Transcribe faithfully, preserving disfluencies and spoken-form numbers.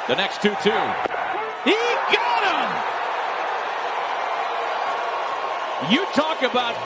The next two two. He got him! You talk about